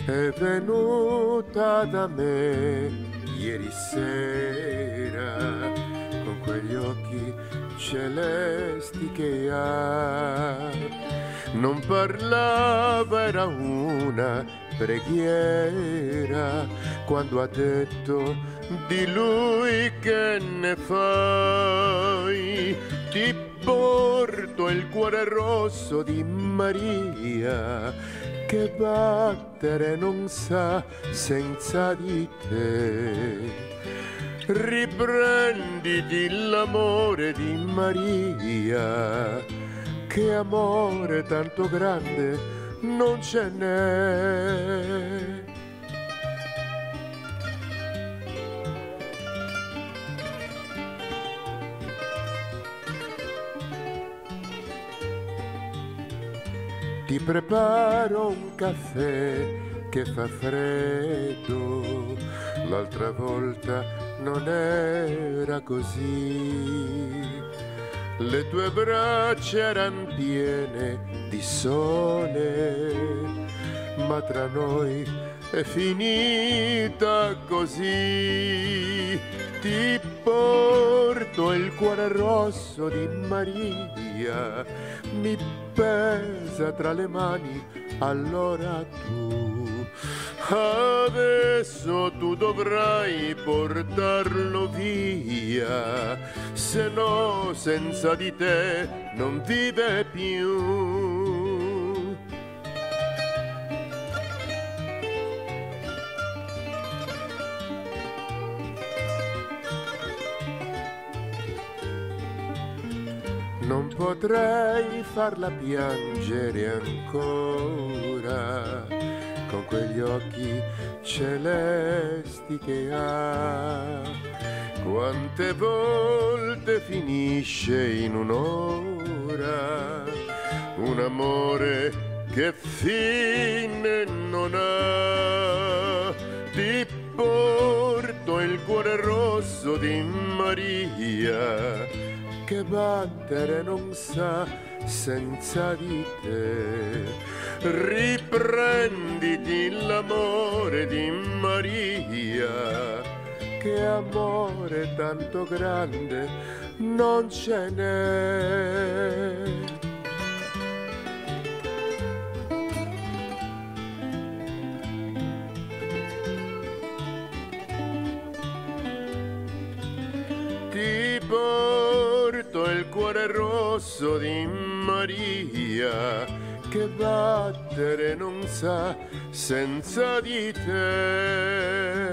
è venuta da me ieri sera con quegli occhi celesti che ha. Non parlava, era una preghiera quando ha detto di lui che ne fai. Ti porto il cuore rosso di Maria che battere non sa senza di te. Riprenditi l'amore di Maria, che amore tanto grande non ce n'è. Ti preparo un caffè che fa freddo, l'altra volta non era così. Le tue braccia eran piene di sole, ma tra noi è finita così. Ti porto il cuore rosso di Maria, mi pesa tra le mani, allora tu adesso tu dovrai portarlo via, se no senza di te non vive più. Non potrei farla piangere ancora con quegli occhi celesti che ha. Quante volte finisce in un'ora un amore che fine non ha. Ti porto il cuore rosso di Maria che battere non sa senza di te. Riprenditi l'amore di Maria, che amore tanto grande non ce n'è. Ti porto il cuore rosso di Maria, che battere non sa senza di te.